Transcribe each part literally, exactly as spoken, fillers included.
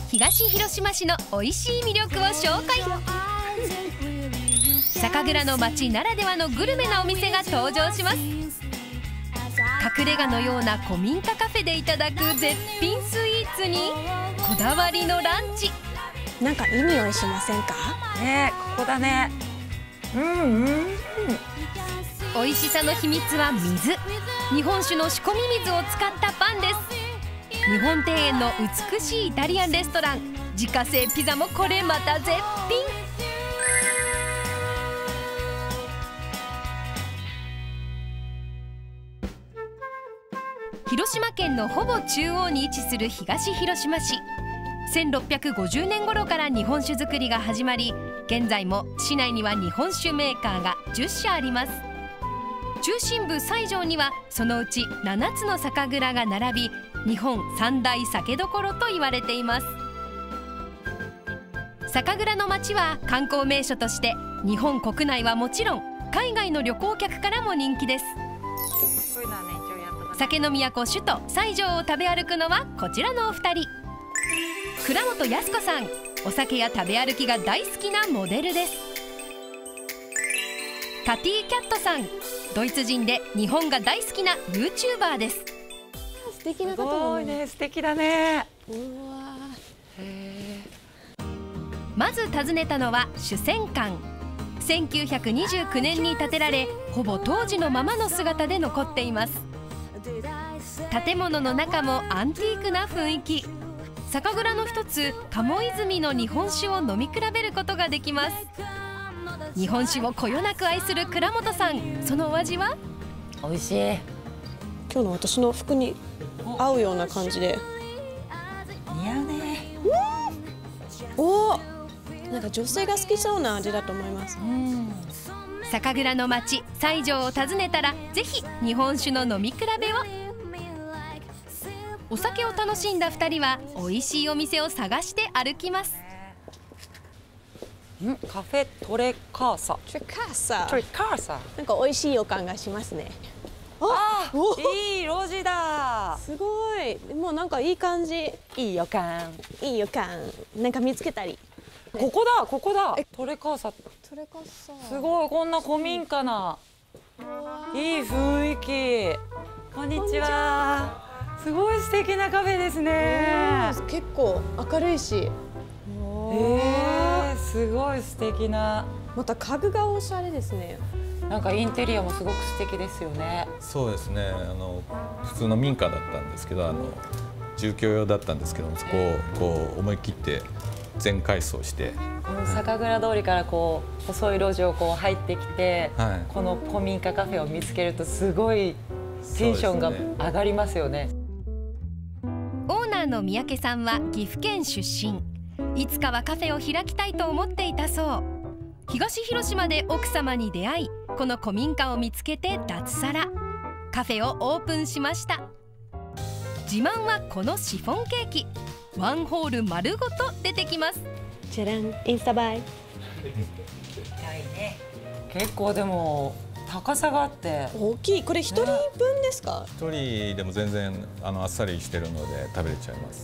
東広島市の美味しい魅力を紹介。酒蔵の町ならではのグルメなお店が登場します。隠れ家のような古民家カフェでいただく絶品スイーツにこだわりのランチ。 なんかいい匂いしませんかね。ここだね。うんうんうん。 美味しさの秘密は水。日本酒の仕込み水を使ったパンです。日本庭園の美しいイタリアンレストラン。自家製ピザもこれまた絶品。広島県のほぼ中央に位置する東広島市。せんろっぴゃくごじゅうねん頃から日本酒造りが始まり、現在も市内には日本酒メーカーがじゅっしゃあります。中心部西条にはそのうちななつの酒蔵が並び、日本三大酒どころと言われています。酒蔵の町は観光名所として日本国内はもちろん海外の旅行客からも人気です。酒の都首都西条を食べ歩くのはこちらのお二人。倉本康子さん、お酒や食べ歩きが大好きなモデルです。カティ・キャットさん、ドイツ人で日本が大好きな ユーチューバー です。 素敵な方すごいね、素敵だね。 うわへまず訪ねたのは主泉館。せんきゅうひゃくにじゅうきゅうねんに建てられ、ほぼ当時のままの姿で残っています。建物の中もアンティークな雰囲気。酒蔵の一つ鴨泉の日本酒を飲み比べることができます。日本酒をこよなく愛する倉本さん、そのお味は？ 美味しい。 今日の私の服に合うような感じで。 似合うね。 おお、なんか女性が好きそうな味だと思います。 うん。 酒蔵の町西条を訪ねたらぜひ日本酒の飲み比べを。お酒を楽しんだふたりは美味しいお店を探して歩きます。 ん、カフェトレカーサ。 トレカーサトレカーサ。 なんか美味しい予感がしますね。 あ、 おいい路地だ。 すごい。もうなんかいい感じ。 いい予感。 いい予感。なんか見つけたり。 ここだ、ここだ。トレカーサ。 トレカーサ。 すごい、こんな古民家な。いい雰囲気。こんにちは。すごい素敵なカフェですね。 結構明るいし。 えー、すごい素敵な。 また家具がおしゃれですね。 なんかインテリアもすごく素敵ですよね。 そうですね。あの普通の民家だったんですけど、あの住居用だったんですけども、そこをこう思い切って全改装して。 この酒蔵通りからこう細い路地をこう入ってきて、 はい、 この古民家カフェを見つけるとすごいテンションが上がりますよね。 オーナーの三宅さんは岐阜県出身。いつかはカフェを開きたいと思っていたそう。東広島で奥様に出会い、この古民家を見つけて脱サラ、カフェをオープンしました。自慢はこのシフォンケーキ。ワンホール丸ごと出てきます。 じゃらん、インスタ映え。 結構でも高さがあって大きい。これ一人分ですか？ 一人でも全然あのあっさりしてるので食べれちゃいます。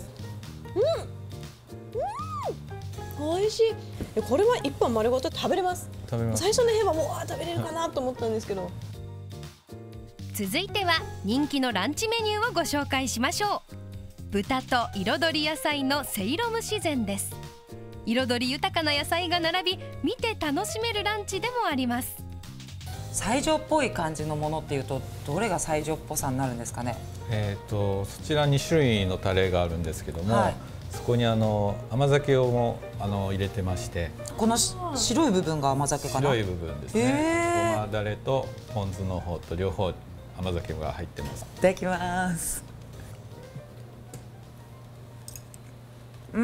うん、うん、美味しい。これは一本丸ごと食べれます。 食べます。 最初の辺はもう食べれるかなと思ったんですけど。 続いては人気のランチメニューをご紹介しましょう。豚と彩り野菜のせいろ蒸し膳です。彩り豊かな野菜が並び、見て楽しめるランチでもあります。 西条っぽい感じのものっていうとどれが西条っぽさになるんですかね？ えっとそちらに種類のタレがあるんですけども、はい、そこにあの甘酒をもあの入れてまして、 この白い部分が甘酒かな？ 白い部分ですね。ごまだれとポン酢の方と両方甘酒が入ってます。 いただきます。うん。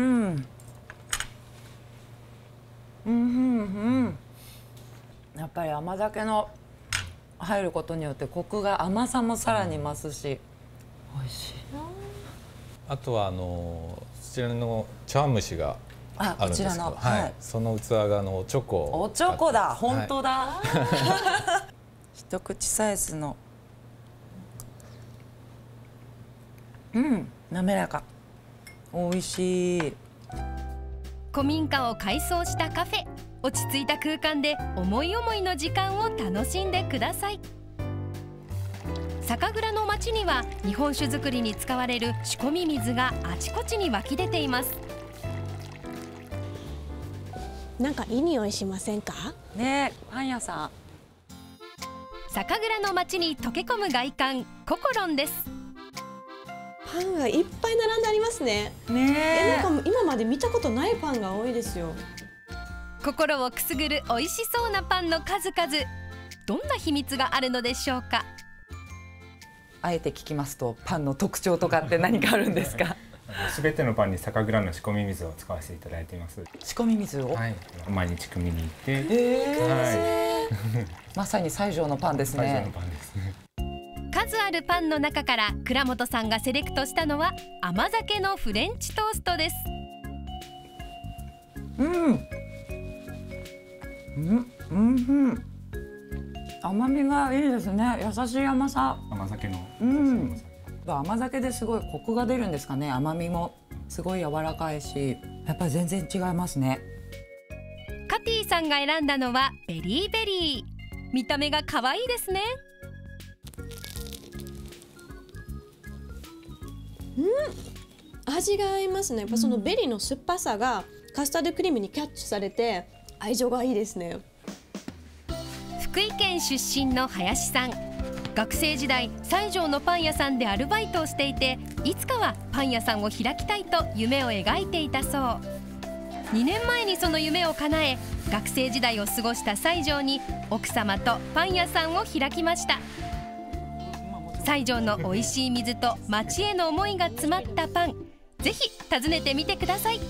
うんうんうん。やっぱり甘酒の入ることによってコクが、甘さもさらに増すし、美味しい。 あとはあのそちらの茶碗蒸しがあるんですけど、はい、その器があのおちょこ。 おちょこだ、本当だ。はい、一口サイズの。うん、滑らか。美味しい。 古民家を改装したカフェ。落ち着いた空間で思い思いの時間を楽しんでください。酒蔵の町には日本酒造りに使われる仕込み水があちこちに湧き出ています。 なんかいい匂いしませんか？ ねえ、パン屋さん。 酒蔵の町に溶け込む外観、ココロンです。 パンがいっぱい並んでありますね。 ねえ、 え。 なんか今まで見たことないパンが多いですよ。 心をくすぐる美味しそうなパンの数々。どんな秘密があるのでしょうか。 あえて聞きますと、パンの特徴とかって何かあるんですか？ すべてのパンに酒蔵の仕込み水を使わせていただいています。 仕込み水を。 はい、毎日汲みに行って、 えーはい、 まさに西条のパンです最初のね。 パンですね。 数あるパンの中から倉本さんがセレクトしたのは甘酒のフレンチトーストです。 うん。うん、うん、うん。甘みがいいですね。優しい甘さ。 甘酒のう優しい甘んさ。。 甘酒ですごいコクが出るんですかね。甘みもすごい柔らかいし、やっぱり全然違いますね。 カティさんが選んだのはベリーベリー。見た目が可愛いですね。 味が合いますね。やっぱそのベリーの酸っぱさがカスタードクリームにキャッチされて愛情がいいですね。 福井県出身の林さん。学生時代西条のパン屋さんでアルバイトをしていて、いつかはパン屋さんを開きたいと夢を描いていたそう。にねんまえにその夢を叶え、学生時代を過ごした西条に奥様とパン屋さんを開きました。西条の美味しい水と町への思いが詰まったパン、ぜひ訪ねてみてください。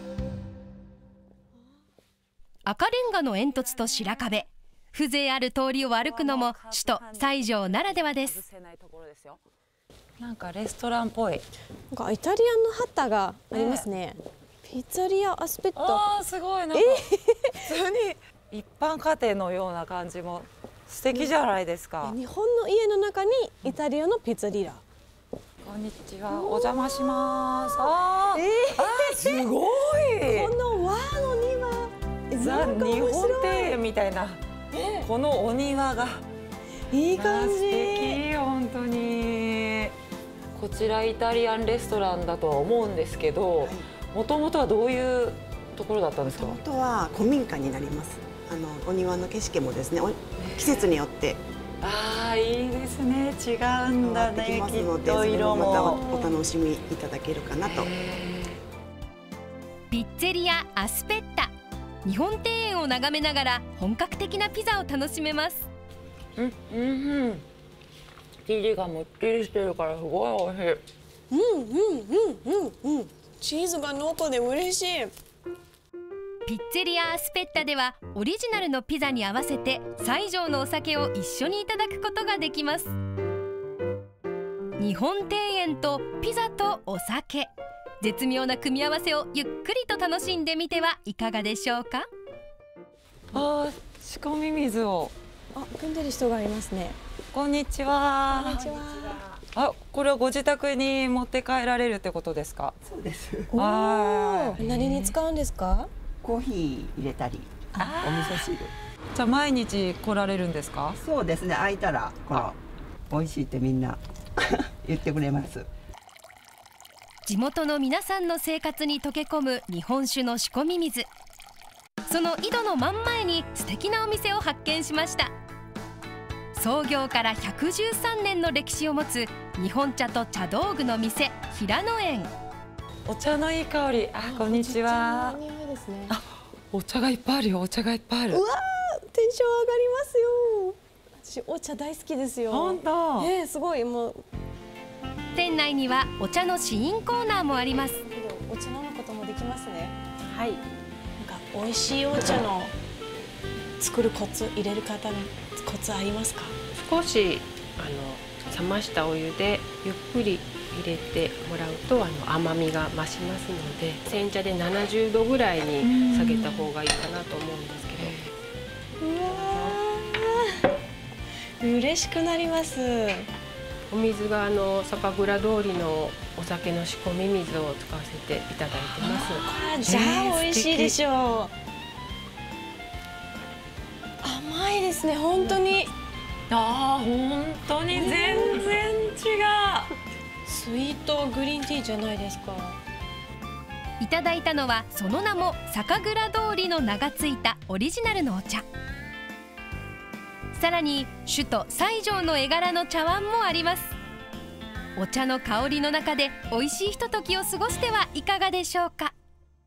赤レンガの煙突と白壁、風情ある通りを歩くのも首都西条ならではです。 なんかレストランっぽい。 なんかイタリアンのハッタがありますね。ピッツァリアアスペット。 ああ、すごい。なんか普通に一般家庭のような感じも素敵じゃないですか。 日本の家の中にイタリアのピッツァリア。 こんにちは、お邪魔します。あー、 えあー、すごい。 この和の庭、 ザなんか日本面白い。 庭園みたいな。このお庭がいい感じ。 素敵、本当に。こちらイタリアンレストランだとは思うんですけど、もともとはどういうところだったんですか？ 本当は古民家になります。あのお庭の景色もですね、季節によってああ、いいですね。違うんだね。 変わってきますので、 きっとそれ色もまたも。 お楽しみいただけるかなと。 ピッツェリアアスペッタ。日本庭園を眺めながら本格的なピザを楽しめます。 うん、うん、うん。生地がもっちりしてるからすごい美味しい。 うんうんうんうんうん。チーズが濃厚で嬉しい。 ピッツェリアアスペッタではオリジナルのピザに合わせて西条のお酒を一緒にいただくことができます。日本庭園とピザとお酒、絶妙な組み合わせをゆっくりと楽しんでみてはいかがでしょうか。 ああ、仕込み水を。 あ、汲んでる人がいますね。 こんにちは。 こんにちは。 あ、これはご自宅に持って帰られるってことですか？ そうです。 おはー、何に使うんですか？ コーヒー入れたり、お味噌汁。 じゃあ毎日来られるんですか？ そうですね。空いたらこの美味しいってみんな言ってくれます。 地元の皆さんの生活に溶け込む日本酒の仕込み水。その井戸の真ん前に素敵なお店を発見しました。創業からひゃくじゅうさんねんの歴史を持つ日本茶と茶道具の店、平野園。 お茶のいい香り。あ、こんにちは。 いい匂いですね。 あ、お茶がいっぱいあるよ。お茶がいっぱいある。 うわー、テンション上がりますよ。私お茶大好きですよ。 本当。 えー、すごい。もう店内にはお茶の試飲コーナーもあります。 お茶飲むこともできますね。 はい。 なんか美味しいお茶の作るコツ、入れる方のコツありますか？ 少しあの冷ましたお湯でゆっくり入れてもらうとあの甘みが増しますので、煎茶でななじゅうどぐらいに下げた方がいいかなと思うんですけど。 うわー、嬉しくなります。 お水があの酒蔵通りのお酒の仕込み水を使わせていただいてます。 あ、じゃあ美味しいでしょう。甘いですね、本当に。 ああ、本当に全然違う。 スイートグリーンティーじゃないですか。 いただいたのはその名も酒蔵通りの名がついたオリジナルのお茶。さらに首都西条の絵柄の茶碗もあります。お茶の香りの中で美味しいひとときを過ごしてはいかがでしょうか。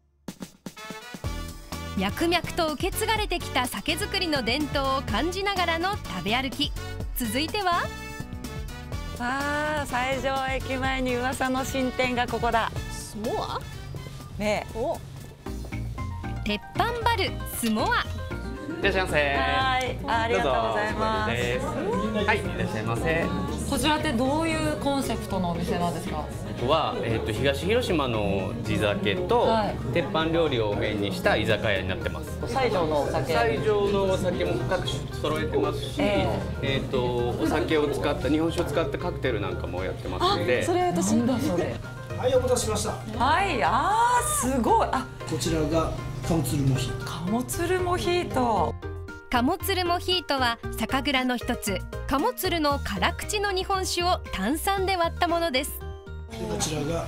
脈々と受け継がれてきた酒造りの伝統を感じながらの食べ歩き。続いては、 さあ西条駅前に噂の新店がここだ。 スモアねえ、 お、 鉄板バルスモア。 いらっしゃいませ。 はい、ありがとうございます。 はい、いらっしゃいませ。 こちらってどういうコンセプトのお店なんですか？ ここは、えー、と東広島の地酒と、 はい、 鉄板料理をメインにした居酒屋になってます。 西条のお酒、 西条のお酒も各種揃えてますし、えーえーとお酒を使った日本酒を使ったカクテルなんかもやってますので。 それ私。 なんだそれ。 はい、お待たせしました。 はい、あーすごい。あ、 こちらがカモツルモヒート。 カモツルモヒート。 カモツルモヒートは酒蔵の一つカモツルの辛口の日本酒を炭酸で割ったものです。 でこちらが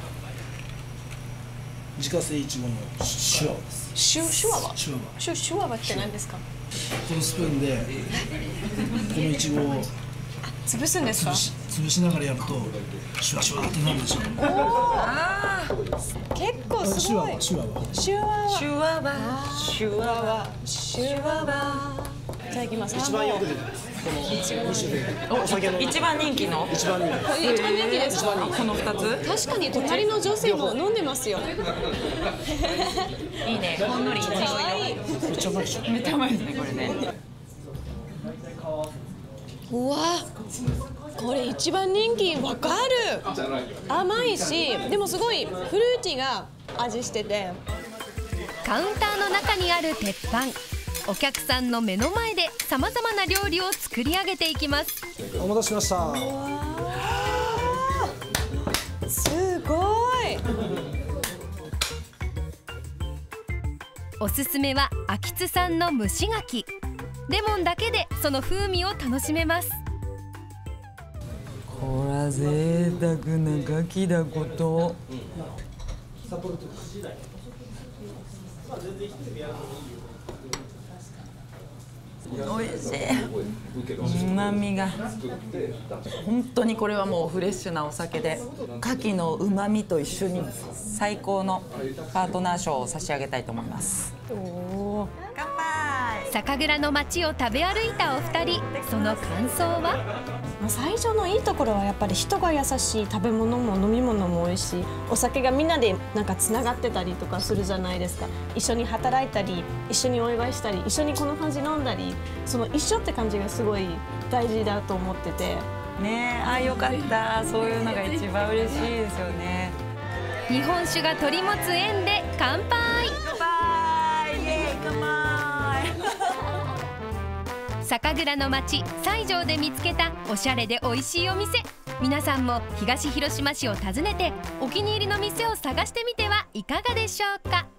自家製いちごのシュワワです。 シュシュワワ。 シュワワ。 シュシュワワって何ですか？ このスプーンでこのいちごを潰すんですか？ 潰し潰しながらやるとシュワシュワってなるでしょ。 おお。ああ。結構すごい。 シュワワ。 シュワワ。 シュワワ。シュワワ。 シュワワ。いただきます。 一番よく出てます。このに種類。 お酒の一番人気の。 一番人気。 一番人気ですか？ この二つ。 確かに隣の女性も飲んでますよ。 いいね。ほんのりいちご色。 めっちゃうまいでしょ。 めっちゃうまいですねこれね。 うわ、これ一番人気わかる。甘いし、でもすごいフルーティーな味してて。 カウンターの中にある鉄板、お客さんの目の前でさまざまな料理を作り上げていきます。 お待たせしました。 すごい。 おすすめは秋津産の蒸し柿。レモンだけでその風味を楽しめます。 こら贅沢な柿だこと。おいしい。旨味が本当にこれはもうフレッシュなお酒で、牡蠣の旨味と一緒に最高のパートナー賞を差し上げたいと思います。 おー、 乾杯。 酒蔵の街を食べ歩いたお二人、その感想は？ 最初のいいところはやっぱり人が優しい、食べ物も飲み物も美味しい、お酒がみんなでなんかつながってたりとかするじゃないですか。一緒に働いたり、一緒にお祝いしたり、一緒にこの感じ飲んだり、その一緒って感じがすごい大事だと思っててね。え、あ、よかった。そういうのが一番嬉しいですよね。 日本酒が取り持つ縁で乾杯。 乾杯。イエーイ、乾杯。 酒蔵の街西条で見つけたおしゃれで美味しいお店、皆さんも東広島市を訪ねてお気に入りの店を探してみてはいかがでしょうか。